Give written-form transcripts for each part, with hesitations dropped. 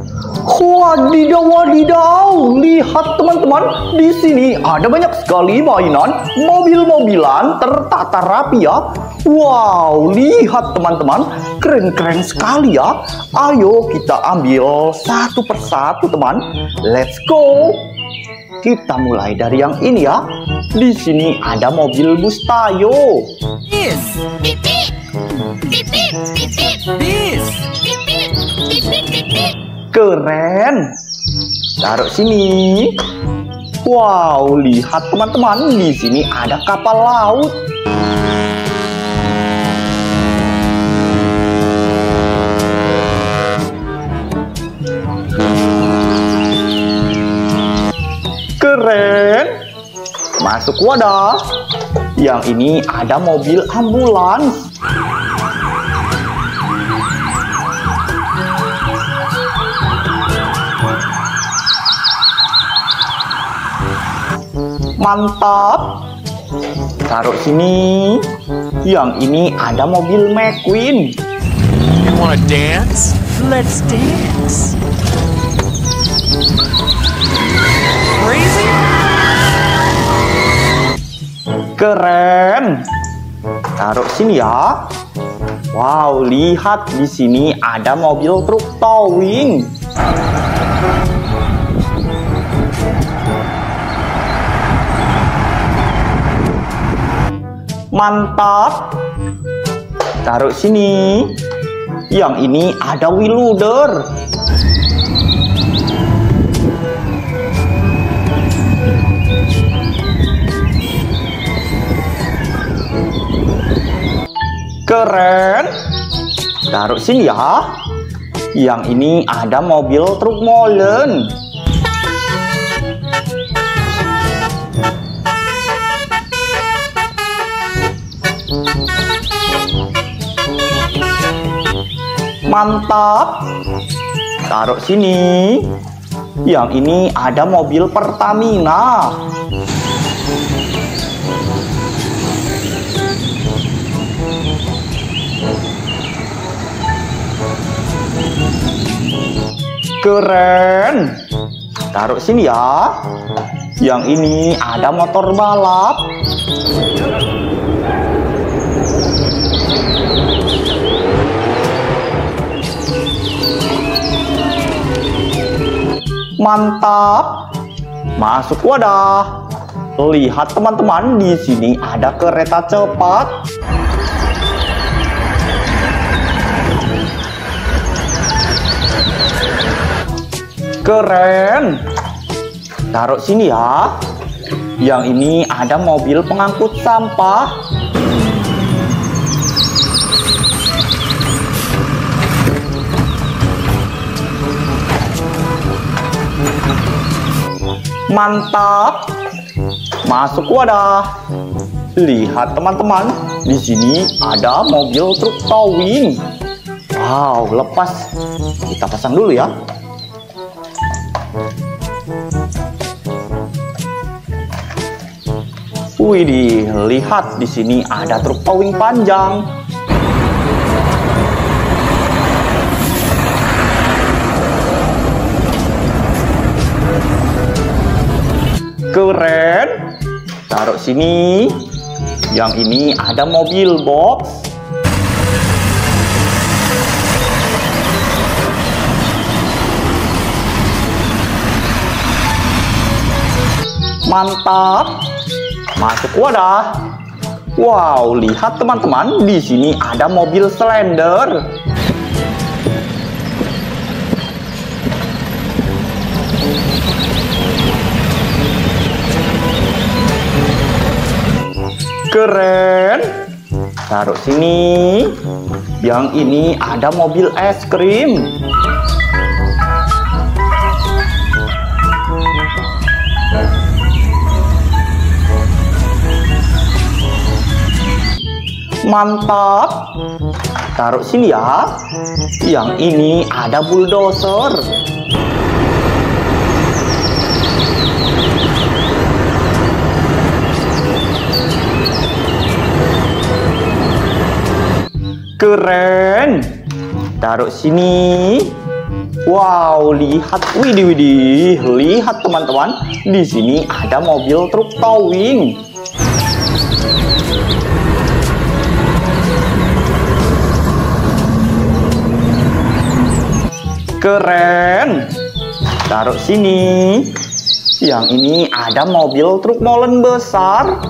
Wadidaw, wadidaw. Lihat teman-teman, di sini ada banyak sekali mainan mobil-mobilan tertata rapi ya. Wow, lihat teman-teman, keren-keren sekali ya. Ayo kita ambil satu persatu teman. Let's go. Kita mulai dari yang ini ya. Di sini ada mobil bus Tayo. Bis. Bip bip. Bip bip. Bip bip. Bis. Bip bip. Bip bip. Bip bip. Keren. Taruh sini. Wow, lihat teman-teman, di sini ada kapal laut. Keren. Masuk wadah. Yang ini ada mobil ambulans. Mantap. Taruh sini. Yang ini ada mobil McQueen. You wanna dance? Let's dance. Crazy? Keren. Taruh sini ya. Wow, lihat di sini ada mobil truk towing. Mantap. Taruh sini. Yang ini ada wheel loader. Keren. Taruh sini ya. Yang ini ada mobil truk molen. Mantap. Taruh sini. Yang ini ada mobil Pertamina. Keren. Taruh sini ya. Yang ini ada motor balap. Mantap. Masuk wadah. Lihat teman-teman, di sini ada kereta cepat. Keren. Taruh sini ya. Yang ini ada mobil pengangkut sampah. Mantap. Masuk wadah. Lihat teman-teman, di sini ada mobil truk towing. Wow, lepas. Kita pasang dulu ya. Widih, lihat di sini ada truk towing panjang. Keren. Taruh sini. Yang ini ada mobil box. Mantap. Masuk wadah. Wow, lihat teman-teman, di sini ada mobil Slender. Keren. Taruh sini. Yang ini ada mobil es krim. Mantap. Taruh sini ya. Yang ini ada bulldozer. Keren. Taruh sini. Wow, lihat, widih, widih, lihat teman-teman, di sini ada mobil truk towing. Keren. Taruh sini. Yang ini ada mobil truk molen besar.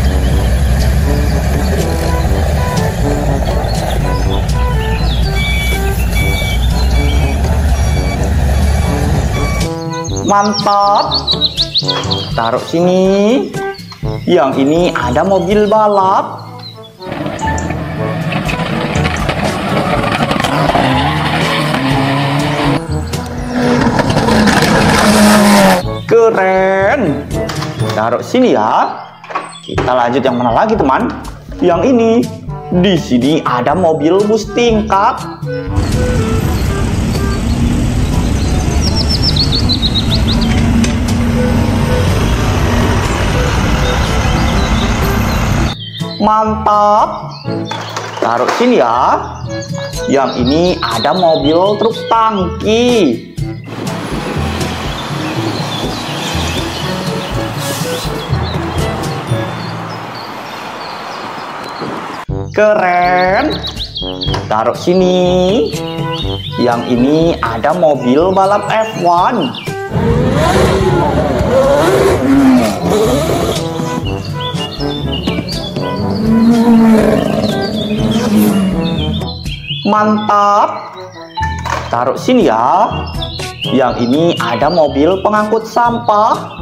Mantap. Taruh sini. Yang ini ada mobil balap. Keren. Taruh sini ya. Kita lanjut yang mana lagi, teman? Yang ini. Di sini ada mobil bus tingkat. Mantap. Taruh sini ya. Yang ini ada mobil truk tangki. Keren. Taruh sini. Yang ini ada mobil balap F1. Mantap. Taruh sini ya. Yang ini ada mobil pengangkut sampah.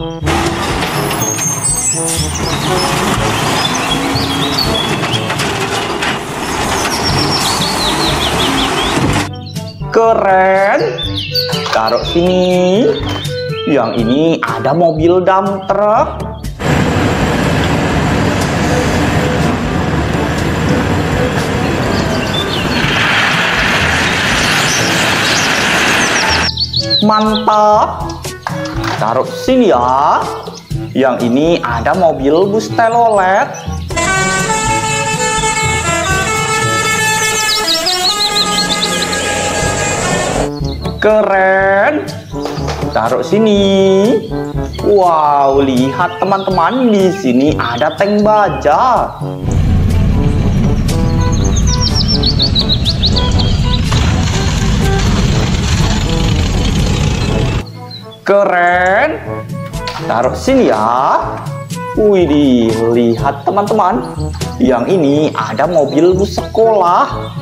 Keren. Taruh sini. Yang ini ada mobil dump truck. Mantap. Taruh sini ya. Yang ini ada mobil bus telolet. Keren. Taruh sini. Wow, lihat teman-teman, di sini ada tank baja. Keren. Taruh sini ya. Widih, lihat teman-teman. Yang ini ada mobil bus sekolah.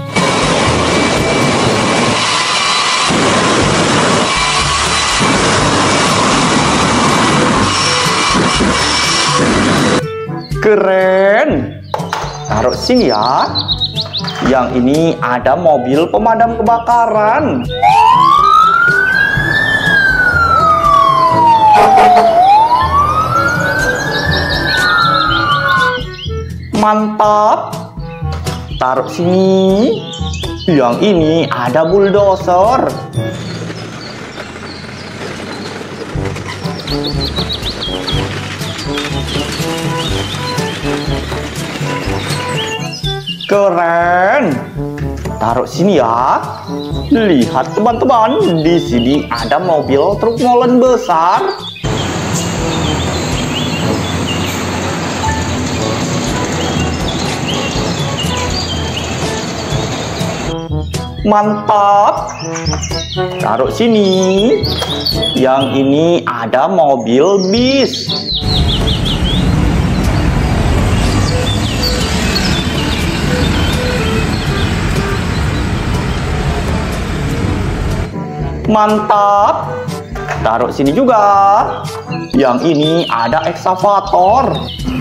Keren. Taruh sini ya. Yang ini ada mobil pemadam kebakaran. Mantap. Taruh sini. Yang ini ada bulldozer. Keren. Taruh sini ya. Lihat teman-teman, di sini ada mobil truk molen besar. Mantap. Taruh sini. Yang ini ada mobil bis. Mantap. Taruh sini juga. Yang ini ada ekskavator.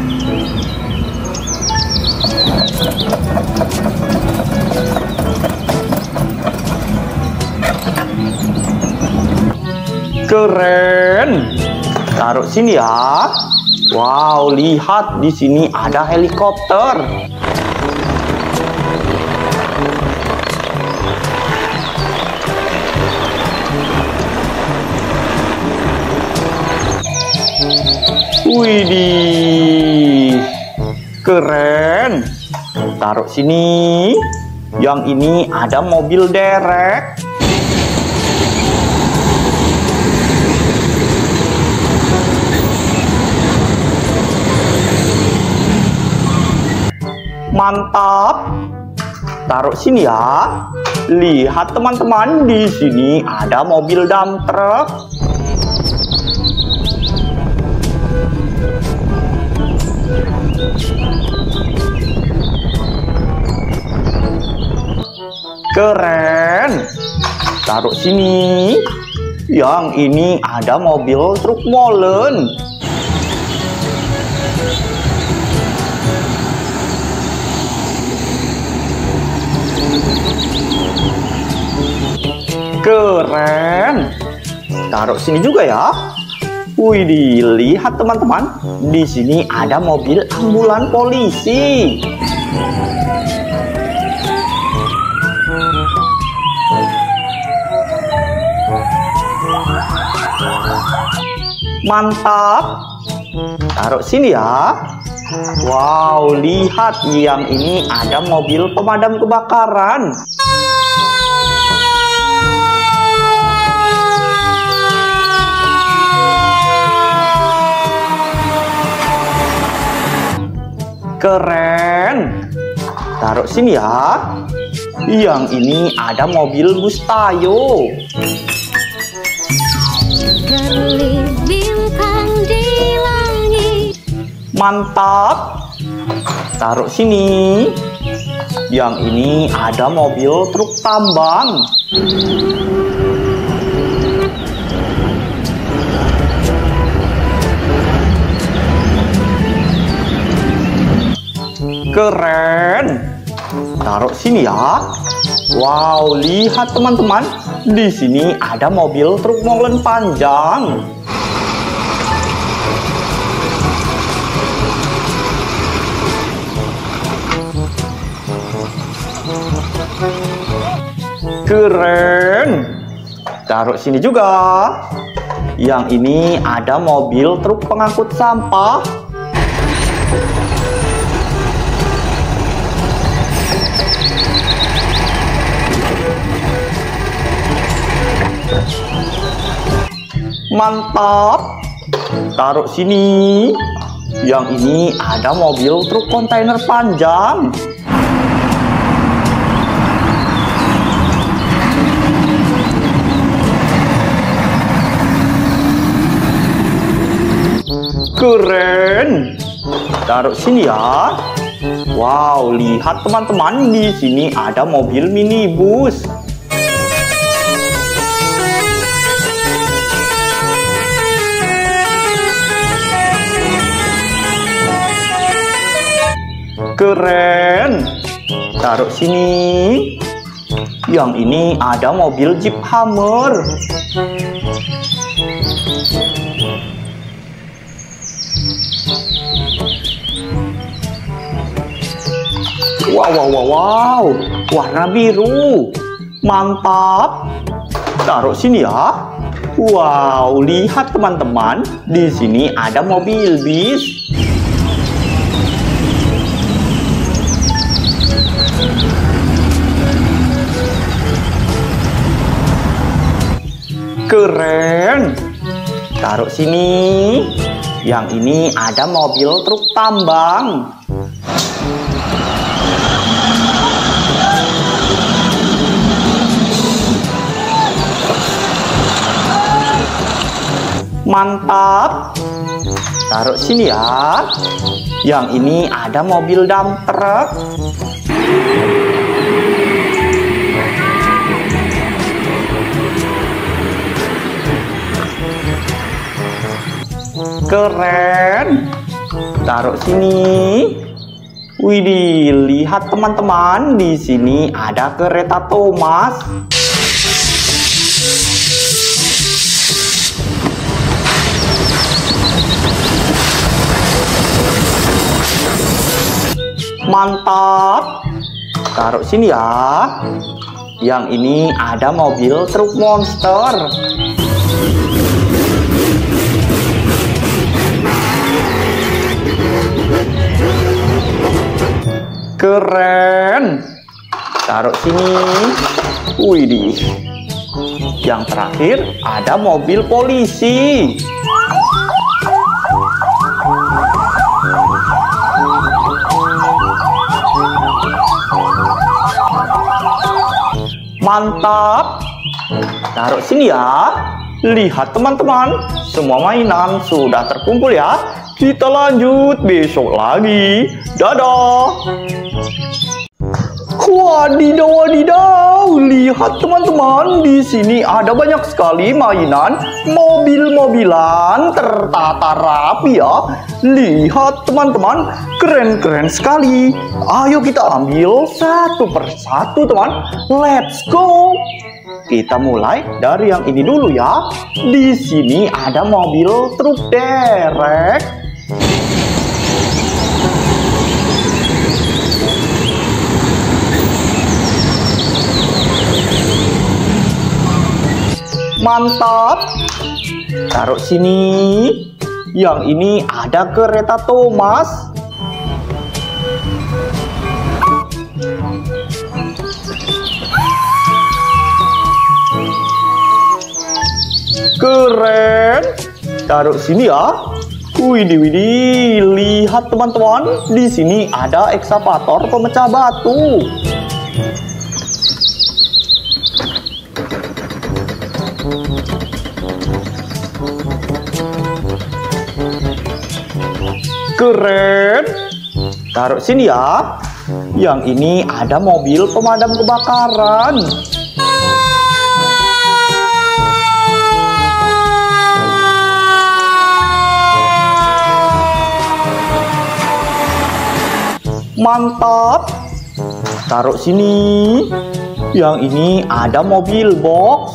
Keren. Taruh sini ya. Wow, lihat di sini ada helikopter. Widih, keren. Taruh sini. Yang ini ada mobil derek. Mantap. Taruh sini ya. Lihat teman-teman, di sini ada mobil dump truck. Keren. Taruh sini. Yang ini ada mobil truk molen. Keren. Taruh sini juga ya. Wih, dilihat teman-teman. Di sini ada mobil ambulan polisi. Mantap. Taruh sini ya. Wow, lihat, yang ini ada mobil pemadam kebakaran. Keren. Taruh sini ya. Yang ini ada mobil bus Tayo. Kerlip bintang di langit. Mantap. Taruh sini. Yang ini ada mobil truk tambang. Keren. Taruh sini ya. Wow, lihat teman-teman. Di sini ada mobil truk molen panjang. Keren. Taruh sini juga. Yang ini ada mobil truk pengangkut sampah. Mantap. Taruh sini. Yang ini ada mobil truk kontainer panjang. Keren. Taruh sini ya. Wow, lihat teman-teman, di sini ada mobil minibus. Keren. Taruh sini. Yang ini ada mobil Jeep Hummer. Wow, warna biru. Mantap. Taruh sini ya. Wow, lihat teman-teman, di sini ada mobil bis. Keren. Taruh sini. Yang ini ada mobil truk tambang. Mantap. Taruh sini ya. Yang ini ada mobil dump truck. Keren. Taruh sini. Widih, lihat teman-teman, di sini ada kereta Thomas. Mantap. Taruh sini ya. Yang ini ada mobil truk monster. Keren. Taruh sini. Widih. Yang terakhir ada mobil polisi. Mantap. Taruh sini ya. Lihat teman-teman, semua mainan sudah terkumpul ya. Kita lanjut besok lagi. Dadah. Wadidaw, wadidaw. Lihat teman-teman, di sini ada banyak sekali mainan mobil-mobilan tertata rapi ya. Lihat teman-teman, keren-keren sekali. Ayo kita ambil satu persatu teman. Let's go. Kita mulai dari yang ini dulu ya. Di sini ada mobil truk derek. Mantap. Taruh sini. Yang ini ada kereta Thomas. Keren. Taruh sini ya. Widih, widih. Lihat teman-teman, di sini ada ekskavator pemecah batu. Keren. Taruh sini ya. Yang ini ada mobil pemadam kebakaran. Mantap. Taruh sini. Yang ini ada mobil box.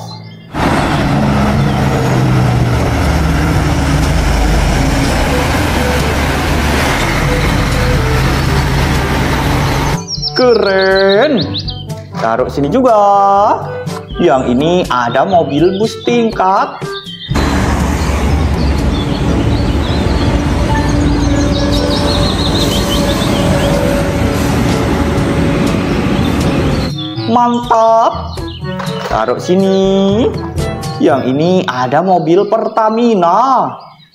Keren. Taruh sini juga. Yang ini ada mobil bus tingkat. Mantap. Taruh sini. Yang ini ada mobil Pertamina.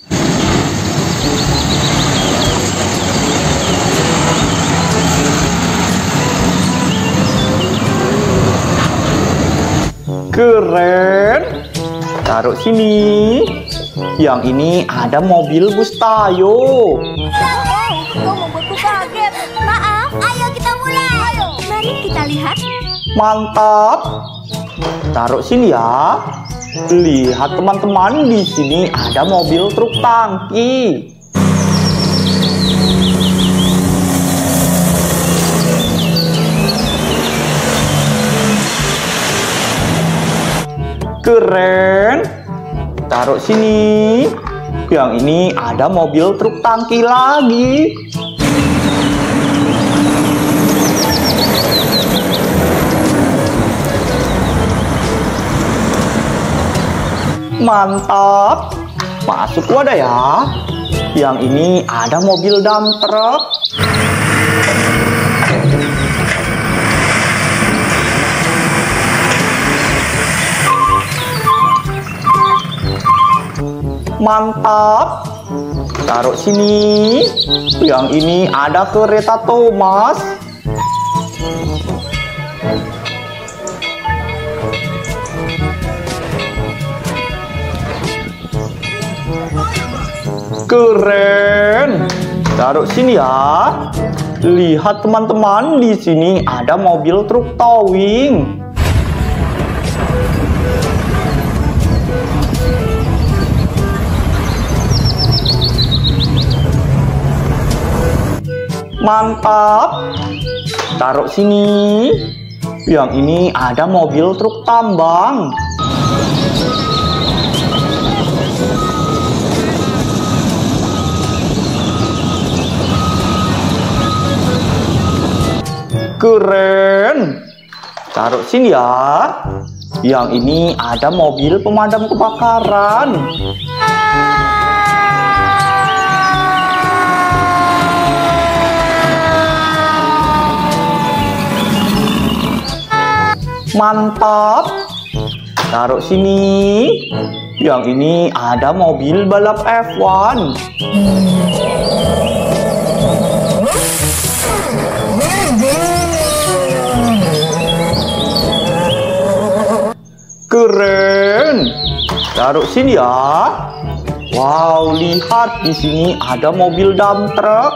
Keren. Taruh sini. Yang ini ada mobil bus Tayo. Kau membuatku kaget. Maaf, ayo kita mulai. Mari kita lihat. Mantap. Taruh sini ya. Lihat teman-teman, di sini ada mobil truk tangki. Keren. Taruh sini. Yang ini ada mobil truk tangki lagi. Mantap. Masuk wadah ya. Yang ini ada mobil dump truck. Mantap. Taruh sini. Yang ini ada kereta Thomas. Keren. Taruh sini ya. Lihat teman-teman, di sini ada mobil truk towing. Mantap. Taruh sini. Yang ini ada mobil truk tambang. Keren. Taruh sini ya. Yang ini ada mobil pemadam kebakaran. Mantap. Taruh sini. Yang ini ada mobil balap F1. Keren. Taruh sini ya. Wow, lihat di sini ada mobil dump truck.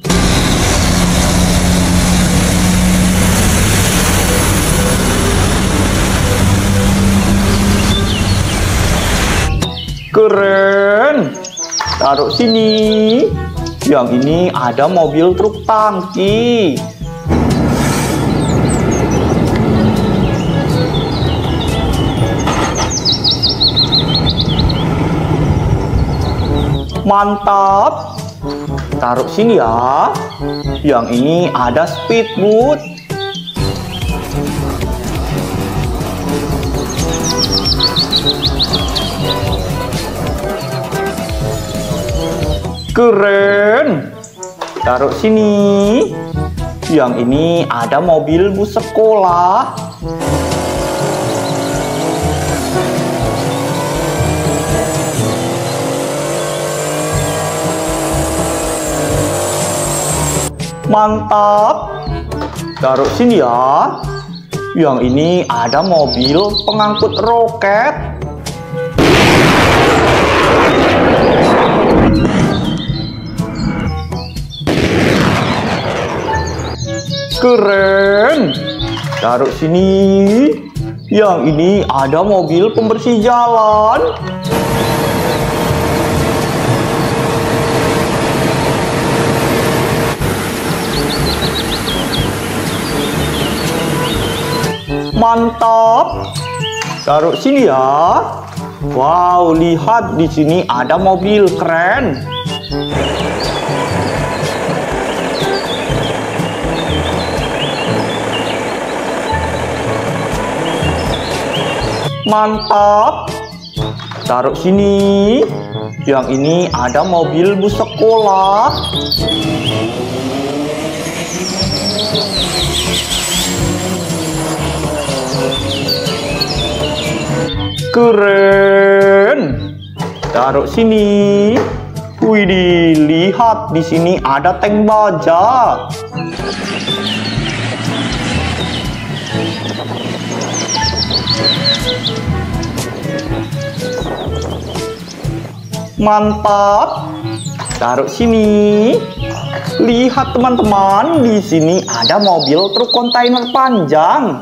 Keren. Taruh sini. Yang ini ada mobil truk tangki. Mantap. Taruh sini ya. Yang ini ada speedboat. Keren. Taruh sini. Yang ini ada mobil bus sekolah. Mantap. Taruh sini ya. Yang ini ada mobil pengangkut roket. Keren. Taruh sini. Yang ini ada mobil pembersih jalan. Mantap. Taruh sini ya. Wow, lihat di sini ada mobil keren. Mantap. Taruh sini. Yang ini ada mobil bus sekolah. Keren. Taruh sini. Widih, lihat di sini ada tank baja. Mantap. Taruh sini. Lihat teman-teman, di sini ada mobil truk kontainer panjang.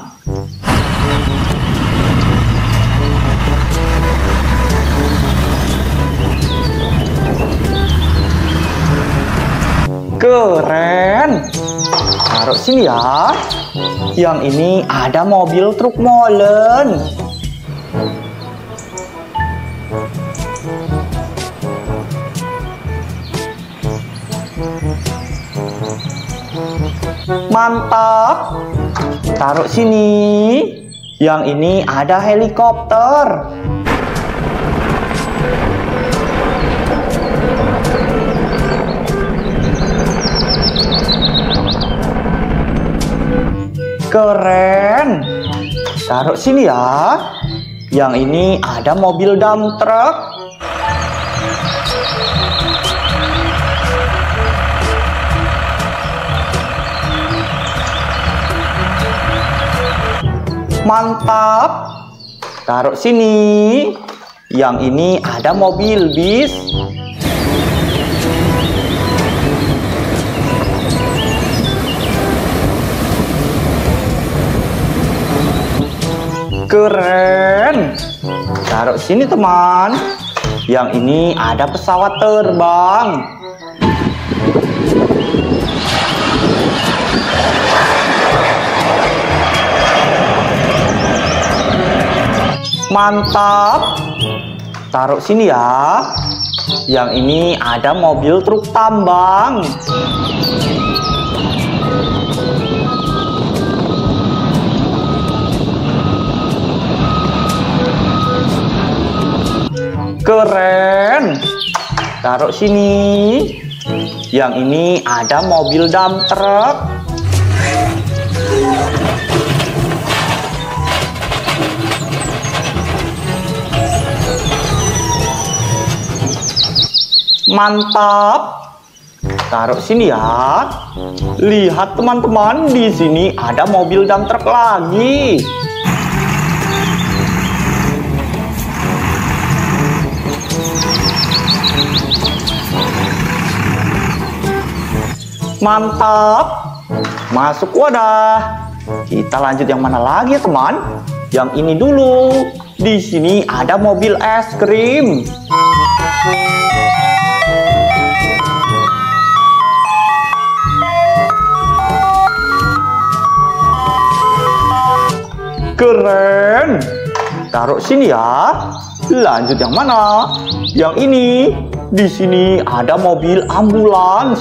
Keren. Taruh sini ya. Yang ini ada mobil truk molen. Mantap. Taruh sini. Yang ini ada helikopter. Keren. Taruh sini ya. Yang ini ada mobil dump truck. Mantap. Taruh sini. Yang ini ada mobil bis. Keren. Taruh sini teman. Yang ini ada pesawat terbang. Mantap. Taruh sini ya. Yang ini ada mobil truk tambang. Keren. Taruh sini. Yang ini ada mobil dump truck. Mantap. Taruh sini ya. Lihat teman-teman, di sini ada mobil dump truck lagi. Mantap. Masuk wadah. Kita lanjut yang mana lagi ya teman? Yang ini dulu. Di sini ada mobil es krim. Keren. Taruh sini ya. Lanjut yang mana? Yang ini. Di sini ada mobil ambulans.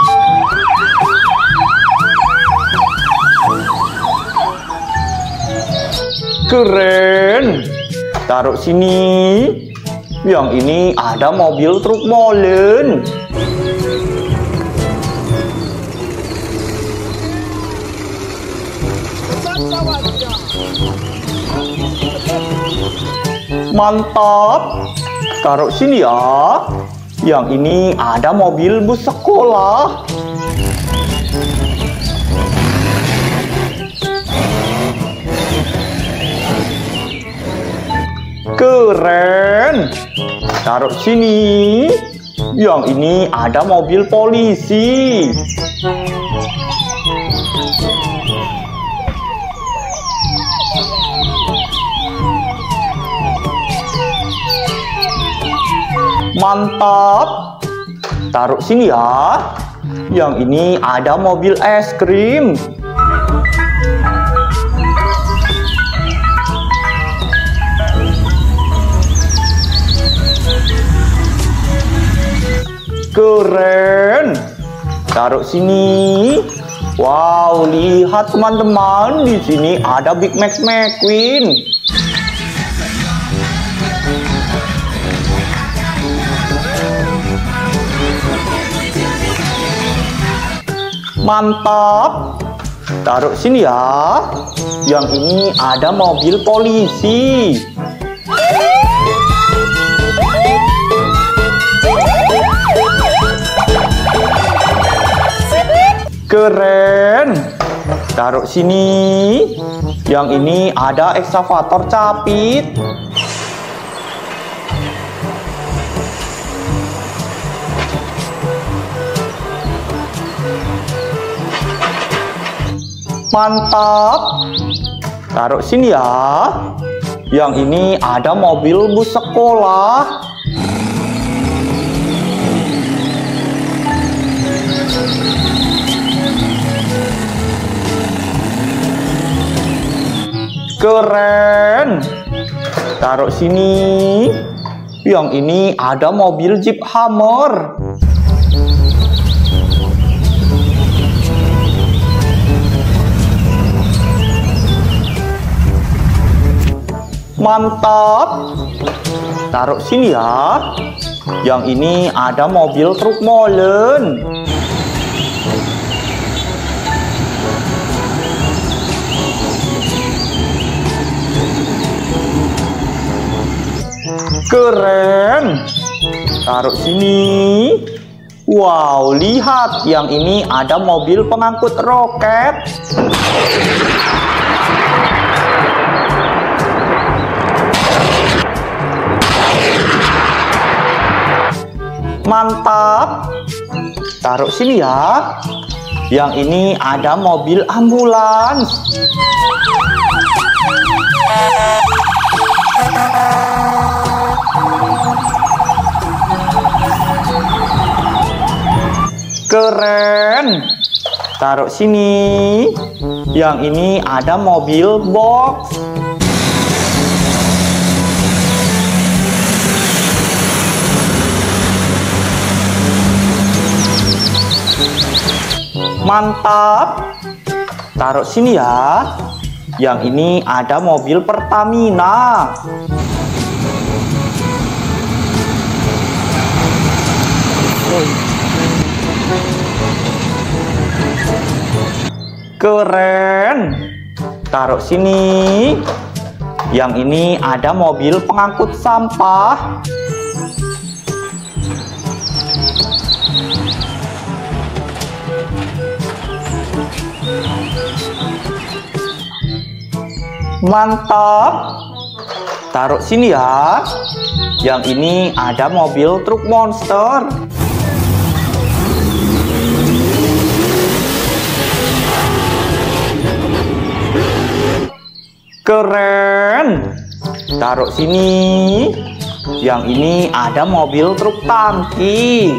Keren. Taruh sini. Yang ini ada mobil truk molen. Mantap. Taruh sini ya. Yang ini ada mobil bus sekolah. Keren. Taruh sini. Yang ini ada mobil polisi. Mantap. Taruh sini ya. Yang ini ada mobil es krim. Keren. Taruh sini. Wow, lihat teman-teman, di sini ada Big Mac McQueen. Mantap. Taruh sini ya. Yang ini ada mobil polisi. Keren. Taruh sini. Yang ini ada ekskavator capit. Mantap. Taruh sini ya. Yang ini ada mobil bus sekolah. Keren. Taruh sini. Yang ini ada mobil Jeep Hummer. Mantap. Taruh sini ya. Yang ini ada mobil truk molen. Keren. Taruh sini. Wow, lihat, yang ini ada mobil pengangkut roket. Mantap. Taruh sini ya. Yang ini ada mobil ambulans. Keren. Taruh sini. Yang ini ada mobil box. Mantap. Taruh sini ya. Yang ini ada mobil Pertamina. Keren. Taruh sini. Yang ini ada mobil pengangkut sampah. Mantap. Taruh sini ya. Yang ini ada mobil truk monster. Keren. Taruh sini. Yang ini ada mobil truk tangki.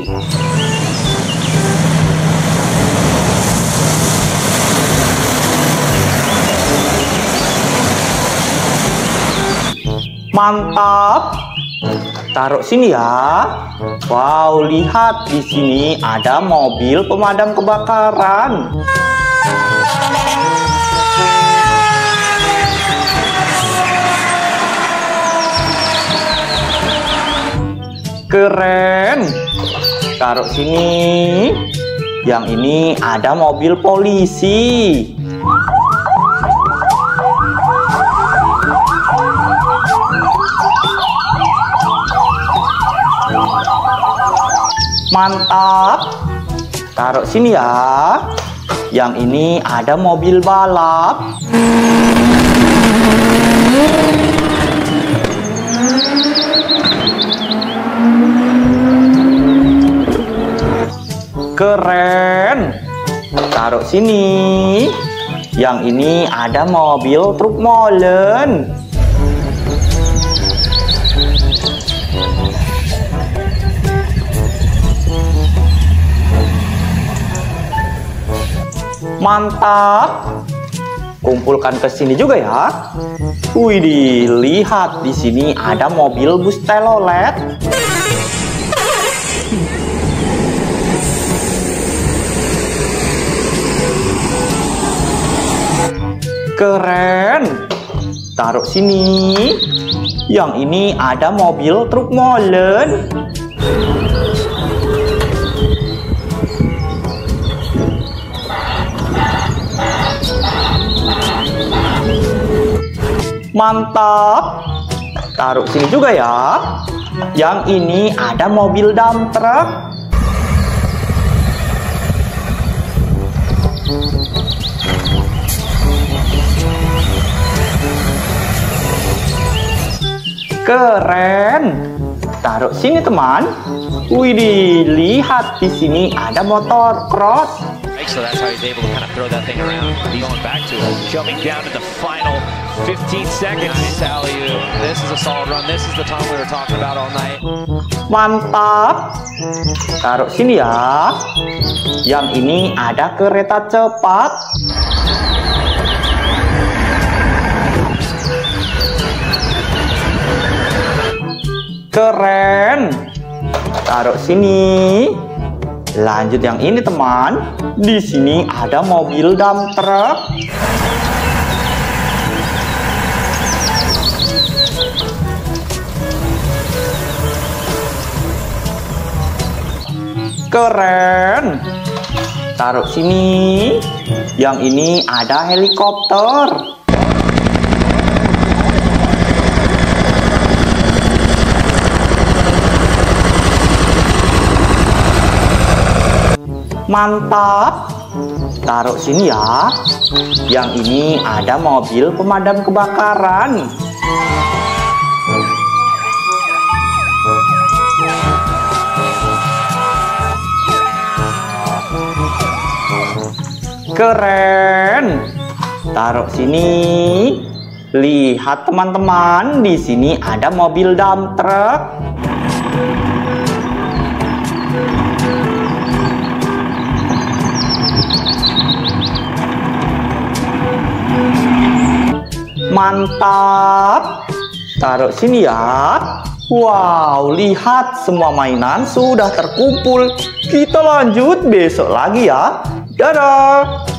Mantap. Taruh sini ya. Wow, lihat di sini ada mobil pemadam kebakaran. Keren. Taruh sini. Yang ini ada mobil polisi. Mantap. Taruh sini ya. Yang ini ada mobil balap. Keren. Taruh sini. Yang ini ada mobil truk molen. Mantap. Kumpulkan ke sini juga ya. Widih, lihat di sini ada mobil bus telolet. Keren. Taruh sini. Yang ini ada mobil truk molen. Mantap. Taruh sini juga ya. Yang ini ada mobil dump truck. Keren. Taruh sini teman. Widih, lihat di sini ada motor cross. So that's how he's able to kind of throw that thing around. He's going back to it. Jumping down to the final 15 seconds. Nice alley-oop. This is a solid run. This is the time we were talking about all night. Mantap. Taruh sini ya. Yang ini ada kereta cepat. Keren. Taruh sini. Lanjut yang ini teman. Di sini ada mobil dump truck. Keren. Taruh sini. Yang ini ada helikopter. Mantap. Taruh sini ya. Yang ini ada mobil pemadam kebakaran. Keren. Taruh sini. Lihat teman-teman, di sini ada mobil dump truck. Mantap. Taruh sini ya. Wow, lihat semua mainan sudah terkumpul. Kita lanjut besok lagi ya. Dadah.